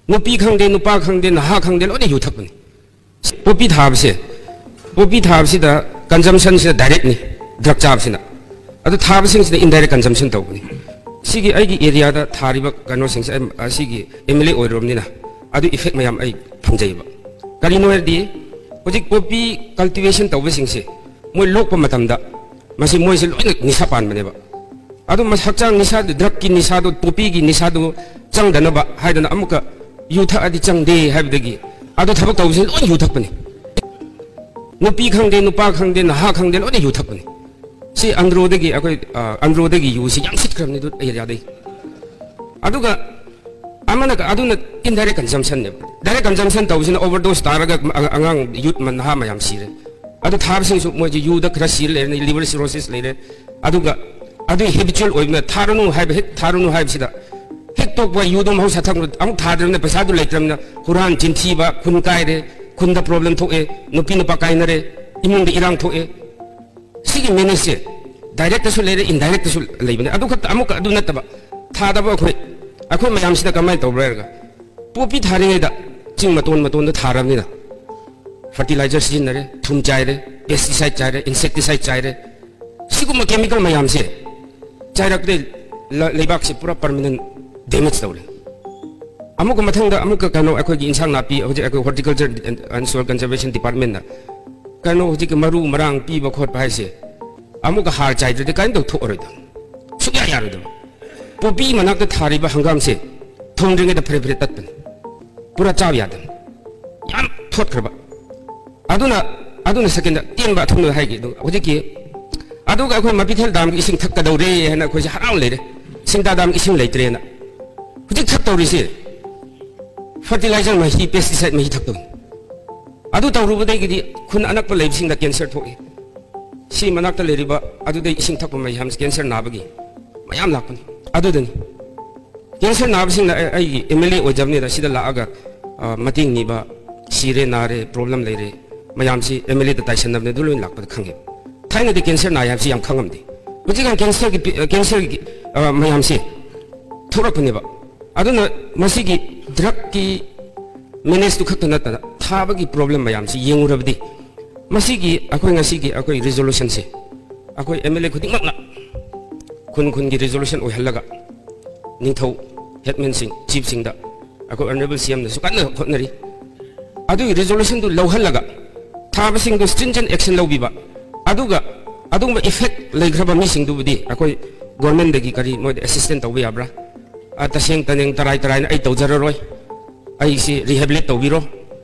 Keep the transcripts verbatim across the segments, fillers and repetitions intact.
नुपी खंगदे नुपा खंगदे नहा खंगदे लोने यू थकपनि पोपी थाबसे पोपी थाबसिदा कंजम्पशन से डायरेक्ट नि ड्रग चाबसिना अदु थाबसिंग से इनडायरेक्ट कंजम्पशन तौबनि सिगी आइगी एरिया दा थारिबा कनो सिंग सिगी एमएलए ओइरोमनिना अदु इफेक्ट मयाम आई फंगजैबा करिनो हेदि होजिक पोपी कल्टिवेशन तौबसिंग से मोय लोकप मतमदा मसी मोय से लोइना निसा पानबनेबा अदु मस हक्चांग निसा ड्रग की निसा दो पोपी की निसा दो चंगदनबा हाइदना अमुका यूथ अदि चंगदे हाइबदगी अदु थबक तौबसिंग लोइ यूथ थकपनि नुपी खंगदे नुपा खंगदे नहा खंगदे लोइ यूथ थकपनि सी अंद्रोदगी अखोय अंद्रोदगी यूसी याम सिटख्रबनि दु एरियादै अदुगा अमना अदुना इनडायरेक्ट कंजम्पशन ने डायरेक्ट कंजम्पशन तौबसिना ओवरडोज तारगा अंगांग यूथ मन नहा मयाम सिरे अदु थाबसिंग सु मोय यूदा खरा सिर लेने लिवर सिरोसिस लेने अदुगा अदु हैबिचुअल ओइना थारनु हाइब हेक थारनु हाइबसिदा हेक तोकवा यूदम हौ साथक अमु थादरने पैसा दु लेत्रमना हुरान चिंथीबा खुन कायरे खुंदा प्रॉब्लम थोए नुपी नुपा कायनरे इमुंग दे इरांग थोए सिगी मेनेसे डायरेक्ट सु लेरे इनडायरेक्ट सु लेबने अदु खत अमुक अदु नतबा थादबा अखोय अखोय मयाम सिदा कमाय तौब्रगा पोपी थारिङैदा चिंग मतोन मतोन द थारमनिदा फर्टिलाइजर सिजिनरे थुम चाइरे पेस्टिसाइड चाइरे इंसेक्टिसाइड चाइरे सिगुम केमिकल मयाम से चाइरकदे लेबाक से पूरा परमानेंट डैमेज तौरे अमुक मथंगदा अमुक कनो अखोगी इंसांग नापी होजे अखो horticulture and soil conservation department ना कनो होजे के मरु मरांग पीबा खोट पाइसे अमुक हार चाइदे काइन दो थोरैदा सुया यारदो पोपी मनाक थारिबा हंगाम से थोंद्रिङे द फ्रे फ्रे तत्पन पूरा चाव यादन याम थोटखरबा अदुना अदुना सेकेंड तेनबा थोंनो हाइगे दो होजे के अदुगा अखोय मपिथेल दाम की इसिंग थक्कदौरे हेना अखोय हराव लेरे सिंगदा दाम इसिंग लेत्रेना होजे थक्तौरिसे फर्टिलाइजर मही पेस्टिसाइड मही थक्तौ अदु तौरुबदैगिदि खुन अनक्प लेबसिंगदा कैंसर थोए सी मनाक्ता लेरिबा अदुदै इसिंग थक्प मही हम कैंसर नाबगी मयाम लापन अदुदनि कैंसर नाबसिंग आई एमएलए ओजबनेदा सिदा लागा मतिंग निबा सिरे नारे प्रॉब्लम लेरे मयाम सी एमएलए द ताइसनबने दुलोइन लापद खंगे थाइना दे कैंसर नाय हाबसि याम खंगमदि हुजिगान कैंसर की कैंसर की मयाम से थोरपनेबा अदुना मसिगी ड्रग की मैनेज तो खत नता थाबगी प्रॉब्लम मयाम से येंगुरबदि मसिगी अखोय ngasiगी अखोय रिजोल्यूशन से अखोय एमएलए खुदिंगना खुन खुन की रिजोल्यूशन ओहलगा निंथौ हेडमैन सिंह चीफ सिंह दा अखोय ऑनरेबल सीएम ने सुकन खोनरी अदु रिजोल्यूशन दु लौहलगा थाबसिंग दु स्ट्रिंजेंट एक्शन लौबिबा अदुगा अदुंबा इफेक्ट लेग्रबा मिसिंग दुबदी अखोय गवर्नमेंट दगी करी मोय असिस्टेंट तौबे याब्रा तसेंग तनेंग तराई तराई आई तौजररोय आई से रिहेबिलिट तौबिरो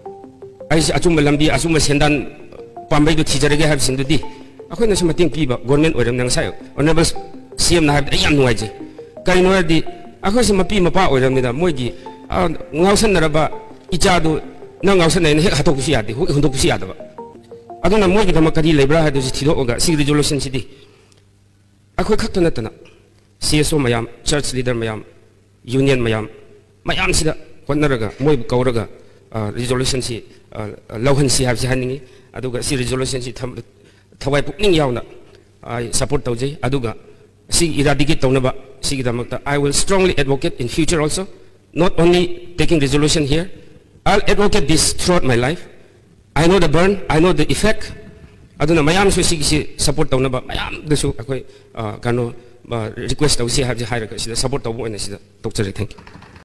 आई से अचुम लंबी अचुम सेंदान पांबई दु थिजरगे हाबसिंदुदी अखोयना से मतेंग पीबा गवर्नमेंट ओइरम नंग साय ऑनरेबल सीएम ना हाब याम नुवाइजे करिनोदी अखोय से मपी Mopa ओइरमनिदा मोयगी ngawsanaraba ichadu na ngawsanai he hatokusi yade hu hundokusi yadaba aduna moygi dama kari lebra hadu si thido oga si resolution sidi akhoi khakta natana cso mayam church leader mayam union mayam mayam sida honnaraga moy kauraga resolution si lawhan si habsi haningi aduga si resolution si thawai pukning yauna I support tawjai aduga si eradicate tawnaba si damakta I will strongly advocate in future also not only taking resolution here I'll advocate this throughout my life I know the burn I know the effect aduna mayam su si support tawnaba mayam dasu akoi kano request tawsi habji hairaga sida support tawbo ina sida tokchare thank you